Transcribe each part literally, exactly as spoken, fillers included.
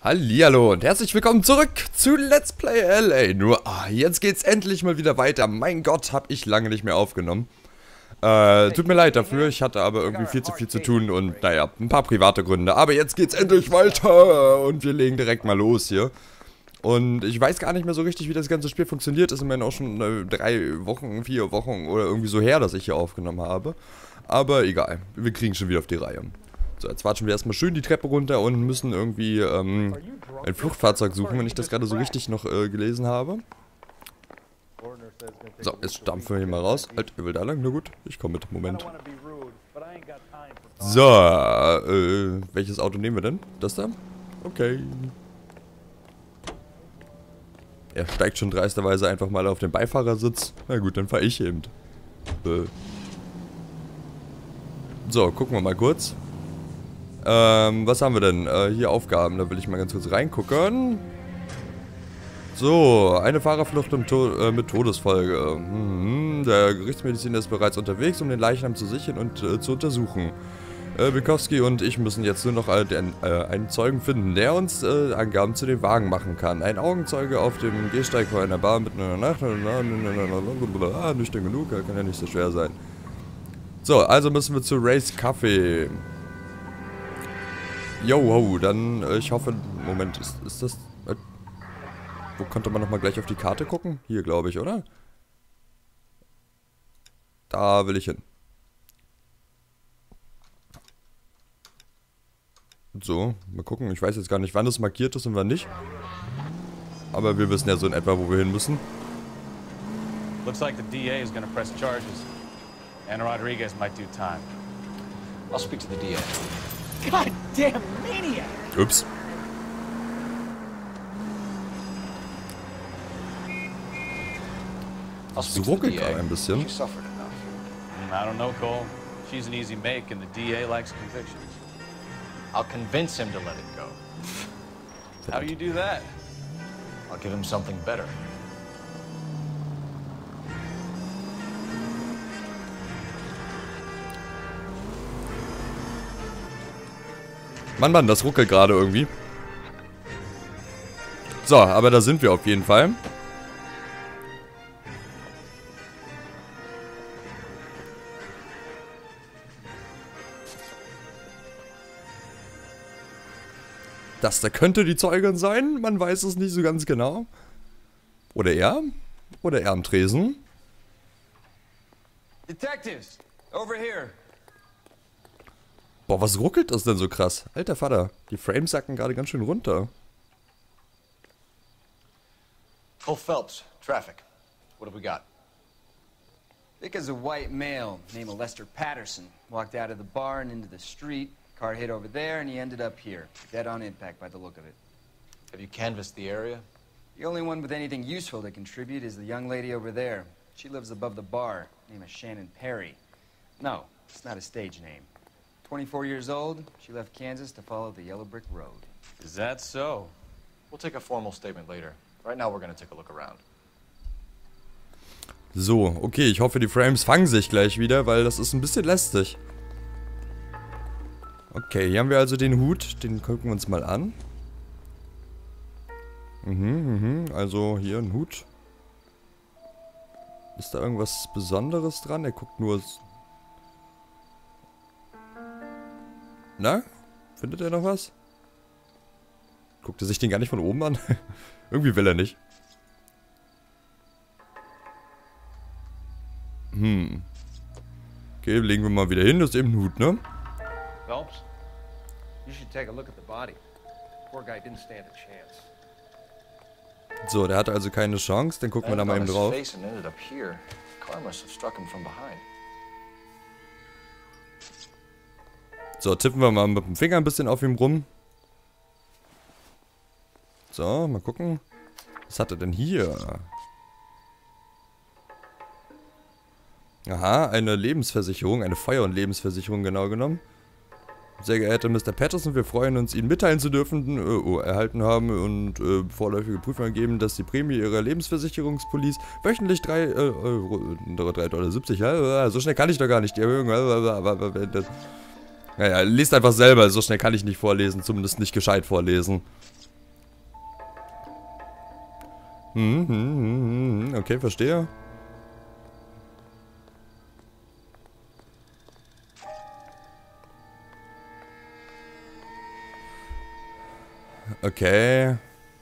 Hallihallo und herzlich willkommen zurück zu Let's Play L A. Nur, ah, jetzt geht's endlich mal wieder weiter. Mein Gott, hab ich lange nicht mehr aufgenommen. Äh, tut mir leid dafür, ich hatte aber irgendwie viel zu viel zu tun und, naja, ein paar private Gründe. Aber jetzt geht's endlich weiter und wir legen direkt mal los hier. Und ich weiß gar nicht mehr so richtig, wie das ganze Spiel funktioniert. Das ist immerhin auch schon äh, drei Wochen, vier Wochen oder irgendwie so her, dass ich hier aufgenommen habe. Aber egal, wir kriegen schon wieder auf die Reihe. So, jetzt watschen wir erstmal schön die Treppe runter und müssen irgendwie ähm, ein Fluchtfahrzeug suchen, wenn ich das gerade so richtig noch äh, gelesen habe. So, jetzt stampfen wir hier mal raus. Halt, ihr will da lang? Na gut, ich komme mit. Moment. So, äh, welches Auto nehmen wir denn? Das da? Okay. Er steigt schon dreisterweise einfach mal auf den Beifahrersitz. Na gut, dann fahre ich eben. Äh. So, gucken wir mal kurz. Ähm, was haben wir denn? Äh, hier Aufgaben, da will ich mal ganz kurz reingucken. So, eine Fahrerflucht im to äh, mit Todesfolge. Mhm, der Gerichtsmediziner ist bereits unterwegs, um den Leichnam zu sichern und äh, zu untersuchen. Äh, Bukowski und ich müssen jetzt nur noch äh, den, äh, einen Zeugen finden, der uns äh, Angaben zu dem Wagen machen kann. Ein Augenzeuge auf dem Gehsteig vor einer Bar mitten in der Nacht. Nüchtern genug, kann ja nicht so schwer sein. So, also müssen wir zu Race Café. Jo, dann, äh, ich hoffe, Moment, ist, ist das, äh, wo konnte man nochmal gleich auf die Karte gucken? Hier, glaube ich, oder? Da will ich hin. So, mal gucken, ich weiß jetzt gar nicht, wann es markiert ist und wann nicht. Aber wir wissen ja so in etwa, wo wir hin müssen. Looks like the D A is gonna press charges. Anna Rodriguez might do time. I'll speak to the D A. Goddamn maniac! Ups. So ruckelt gerade ein bisschen. I don't know, Cole. She's an easy make and the D A likes convictions. I'll convince him to let it go. How do you do that? I'll give him something better. Mann, Mann, das ruckelt gerade irgendwie. So, aber da sind wir auf jeden Fall. Das da könnte die Zeugin sein, man weiß es nicht so ganz genau. Oder er? Oder er am Tresen? Detectives, over here. Boah, was ruckelt das denn so krass? Alter Vater, die Frames sacken gerade ganz schön runter. Cole Phelps, traffic. What have we got? Vic is a white male named Lester Patterson. Walked out of the bar and into the street. Car hit over there and he ended up here. Dead on impact by the look of it. Have you canvassed the area? The only one with anything useful to contribute is the young lady over there. She lives above the bar. Name is Shannon Perry. No, it's not a stage name. twenty-four years old, she left Kansas to follow the Yellow Brick Road. Is that so? We'll take a formal statement later. Right now we're gonna take a look around. So, okay, ich hoffe die Frames fangen sich gleich wieder, weil das ist ein bisschen lästig. Okay, hier haben wir also den Hut, den gucken wir uns mal an. Mhm, mhm, also hier ein Hut. Ist da irgendwas Besonderes dran? Er guckt nur... Na? Findet er noch was? Guckt er sich den gar nicht von oben an? Irgendwie will er nicht. Hm. Okay, legen wir mal wieder hin. Das ist eben ein Hut, ne? Phelps, you should take a look at the body. Poor guy didn't stand a chance. So, der hatte also keine Chance. Dann gucken wir da mal eben drauf. So, tippen wir mal mit dem Finger ein bisschen auf ihm rum. So, mal gucken. Was hat er denn hier? Aha, eine Lebensversicherung, eine Feuer- und Lebensversicherung genau genommen. Sehr geehrter Mister Patterson, wir freuen uns, Ihnen mitteilen zu dürfen, äh, oh, erhalten haben und äh, vorläufige Prüfung ergeben, dass die Prämie Ihrer Lebensversicherungspolice wöchentlich drei Dollar siebzig, ja, so schnell kann ich doch gar nicht, die Erhöhung, naja, lest einfach selber, so schnell kann ich nicht vorlesen, zumindest nicht gescheit vorlesen. Hm, hm, hm, hm, okay, verstehe. Okay.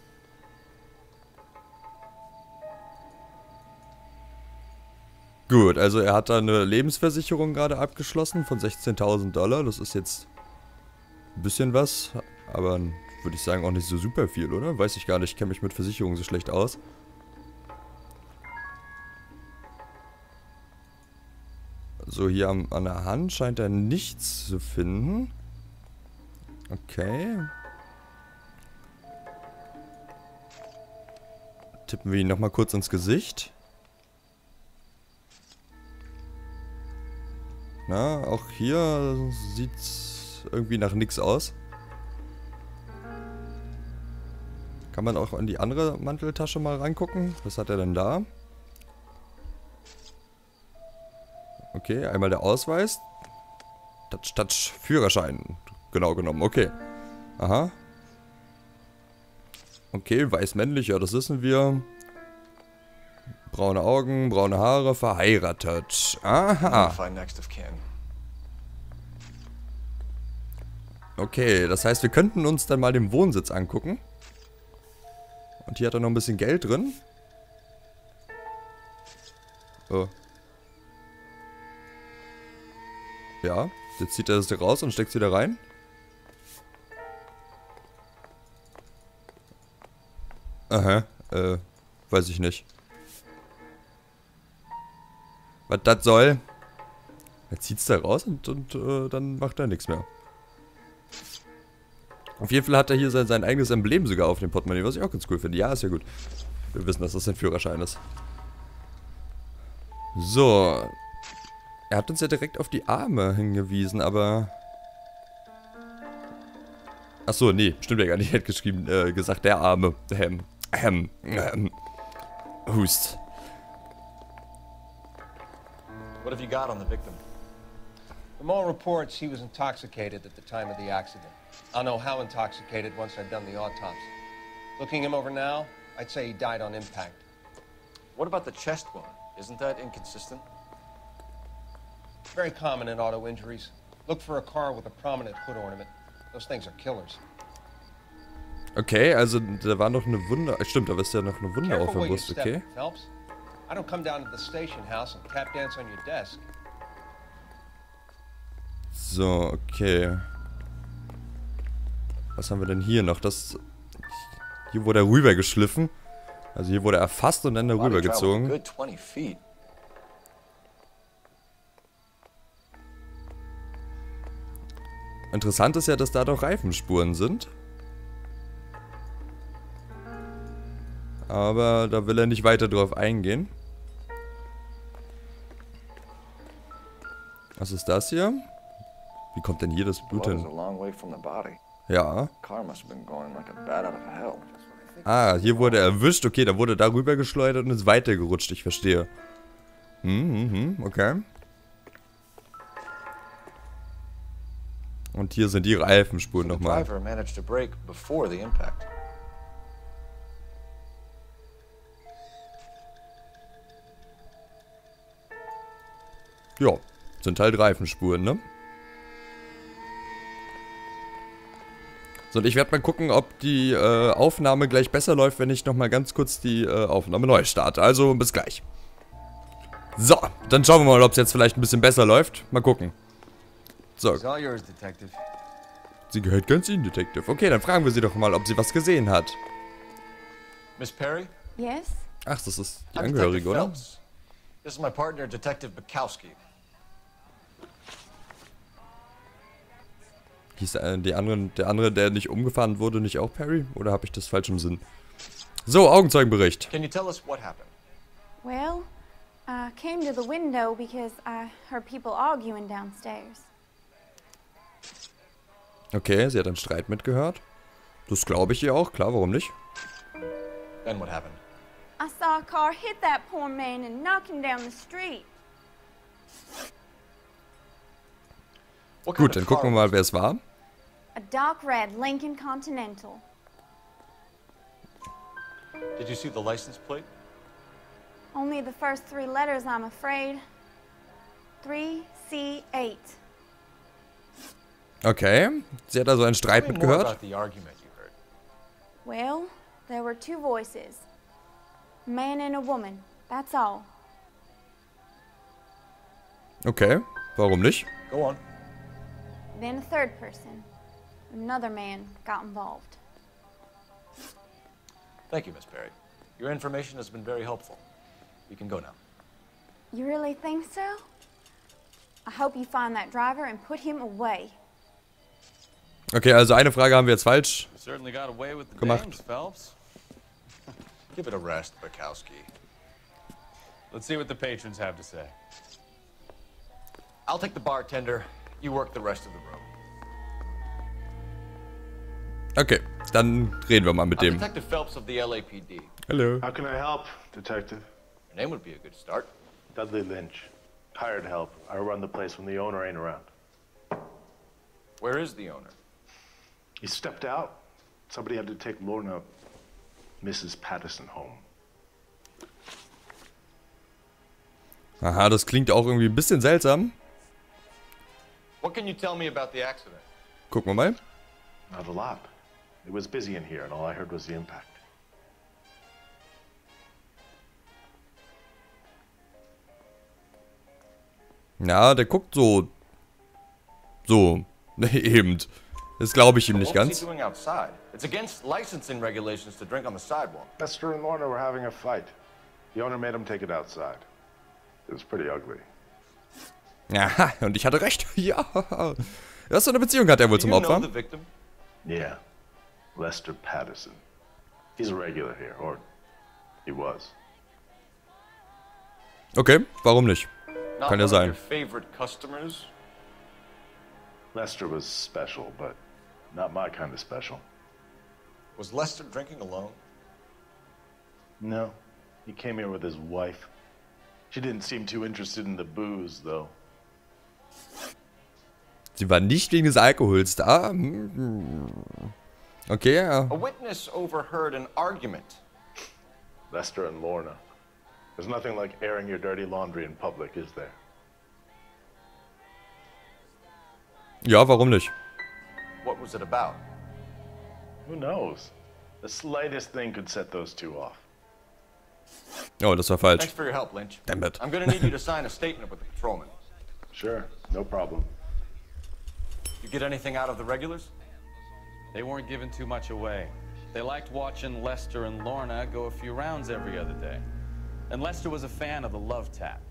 Gut, also er hat da eine Lebensversicherung gerade abgeschlossen von sechzehntausend Dollar. Das ist jetzt ein bisschen was, aber würde ich sagen auch nicht so super viel, oder? Weiß ich gar nicht, ich kenne mich mit Versicherungen so schlecht aus. So, hier am, an der Hand scheint er nichts zu finden. Okay. Tippen wir ihn nochmal kurz ins Gesicht. Na, auch hier sieht's irgendwie nach nichts aus. Kann man auch in die andere Manteltasche mal reingucken? Was hat er denn da? Okay, einmal der Ausweis. Touch, touch, Führerschein. Genau genommen, okay. Aha. Okay, weiß männlich, ja, das wissen wir. Braune Augen, braune Haare, verheiratet. Aha. Okay, das heißt, wir könnten uns dann mal den Wohnsitz angucken. Und hier hat er noch ein bisschen Geld drin. Oh. Ja, jetzt zieht er das hier raus und steckt es wieder rein. Aha, äh, weiß ich nicht. Was das soll? Er zieht es da raus und, und äh, dann macht er nichts mehr. Auf jeden Fall hat er hier sein, sein eigenes Emblem sogar auf dem Portemonnaie, was ich auch ganz cool finde. Ja, ist ja gut. Wir wissen, dass das ein Führerschein ist. So. Er hat uns ja direkt auf die Arme hingewiesen, aber... Achso, nee, stimmt ja gar nicht. Er hat geschrieben, äh, gesagt, der Arme. Ähm, ähm, ähm. Hust. What have you got on the victim? From all reports, he was intoxicated at the time of the accident. I'll know how intoxicated once I've done the autopsy. Looking him over now, I'd say he died on impact. What about the chest wound? Isn't that inconsistent? Very common in auto injuries. Look for a car with a prominent hood ornament. Those things are killers. Okay, also da war noch eine Wunde. Stimmt, da ist ja noch eine Wunde auf der Brust, okay? Phelps. I don't come down to the station house and tap dance on your desk. So, okay. Was haben wir denn hier noch? Das. Hier wurde er rübergeschliffen. Also hier wurde er erfasst und dann da rübergezogen. Interessant ist ja, dass da doch Reifenspuren sind. Aber da will er nicht weiter drauf eingehen. Was ist das hier? Wie kommt denn hier das Blut hin? Ja. Ah, hier wurde er erwischt. Okay, da wurde da rüber geschleudert und ist weitergerutscht. Ich verstehe. Hm, hm, hm, okay. Und hier sind die Reifenspuren nochmal. Ja, sind halt Reifenspuren, ne? So, und ich werde mal gucken, ob die äh, Aufnahme gleich besser läuft, wenn ich nochmal ganz kurz die äh, Aufnahme neu starte. Also, bis gleich. So, dann schauen wir mal, ob es jetzt vielleicht ein bisschen besser läuft. Mal gucken. So. Sie gehört ganz Ihnen, Detective. Okay, dann fragen wir sie doch mal, ob sie was gesehen hat. Miss Perry? Yes? Ach, das ist die Angehörige, oder? This is my partner, Detective Bukowski. Hieß der, die anderen, der andere, der nicht umgefahren wurde, nicht auch Perry? Oder habe ich das falsch im Sinn? So, Augenzeugenbericht. Can you tell us what happened? Well, I came to the window because I heard people arguing downstairs. Okay, sie hat einen Streit mitgehört. Das glaube ich ihr auch, klar, warum nicht? Then what happened? I saw a car hit that poor man and knock him down the street. What kind Gut, of dann gucken wir car mal, wer es war. A dark red Lincoln Continental. Did you see the license plate? Only the first three letters, I'm afraid. three C eight. Okay. Sie hat also einen Streit Tell me more mitgehört. about the argument you heard. Well, there were two voices. A man and a woman. That's all. Okay. Warum nicht? Go on. Then a third person. Another man got involved. Thank you, Miss Perry. Your information has been very helpful. You can go now. You really think so? I hope you find that driver and put him away. Okay, also eine Frage haben wir jetzt falsch. You certainly got away with the Gemacht. dames, Phelps. Give it a rest, Bukowski. Let's see what the patrons have to say. I'll take the bartender. You work the rest of the room. Okay, dann reden wir mal mit I'm dem. Detective Phelps of the L A P D. Hallo. How can I help, Detective? Your name would be a good start. Dudley Lynch. Hired help. I run the place when the owner ain't around. Where is the owner? He stepped out. Somebody had to take Lorna, Missus Patterson, home. Aha, das klingt auch irgendwie ein bisschen seltsam. What can you tell me about the accident? Gucken wir mal. Not a lot. It was busy in here, and all I heard was the impact. Ja, der guckt so. So. Eben. Das glaube ich ihm nicht What was ganz. he doing outside? It's against licensing regulations to drink on the sidewalk. Lester and Lorna were having a fight. The owner made him take it outside. It was pretty ugly. Ja, und ich hatte recht. Ja. Was für eine Beziehung hat er wohl Do zum you know Opfer? the victim? Yeah. Lester Patterson. He's a regular here, or he was. Okay, warum nicht? Not Kann ja one of sein. your favorite customers? Lester was special, but not my kind of special. Was Lester drinking alone? No. He came here with his wife. She didn't seem too interested in the booze, though. Sie war nicht wegen des Alkohols da. Hm. Okay, ja. A witness overheard an argument. Lester and Lorna. There's nothing like airing your dirty laundry in public, is there? Ja, warum nicht? What was it about? Who knows? The slightest thing could set those two off. Oh, das war falsch. Thanks for your help, Lynch. Damn it. I'm gonna need you to sign a statement with the patrolman. Sure, no problem. You get anything out of the regulars? They weren't giving too much away. They liked watching Lester and Lorna go a few rounds every other day. And Lester was a fan of the Love Tap.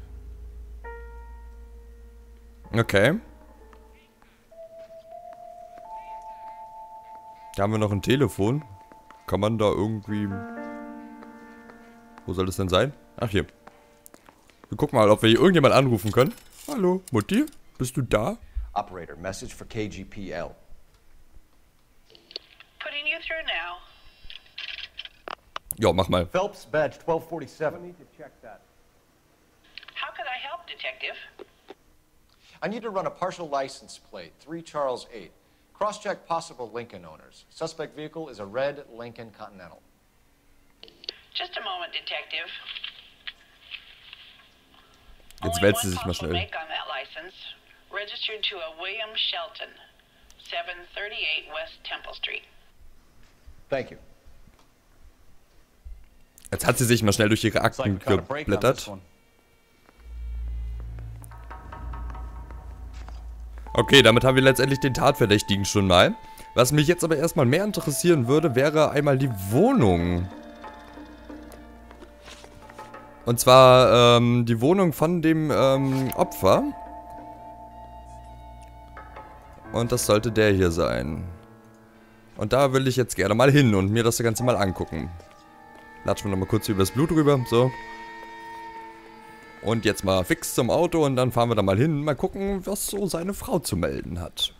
Okay. Da haben wir noch ein Telefon. Kann man da irgendwie... Wo soll das denn sein? Ach, hier. Wir gucken mal, ob wir hier irgendjemand anrufen können. Hallo, Mutti? Bist du da? Operator, message for K G P L. Putting you through now. Ja, mach mal. Phelps, badge twelve forty-seven. How could I help, Detective? I need to run a partial license plate, three Charles eight. Cross-check possible Lincoln owners. Suspect vehicle is a red Lincoln Continental. Just a moment, Detective. Jetzt Only wälzt sie one sich mal possible schnell. make on that license. Registered to a William Shelton, seven thirty-eight West Temple Street. Thank you. Jetzt hat sie sich mal schnell durch ihre Looks like we Akten caught a break on this geblättert. one. Okay, damit haben wir letztendlich den Tatverdächtigen schon mal. Was mich jetzt aber erstmal mehr interessieren würde, wäre einmal die Wohnung. Und zwar ähm, die Wohnung von dem ähm, Opfer. Und das sollte der hier sein. Und da will ich jetzt gerne mal hin und mir das Ganze mal angucken. Latschen wir nochmal kurz übers Blut rüber, so. Und jetzt mal fix zum Auto und dann fahren wir da mal hin. Mal gucken, was so seine Frau zu melden hat.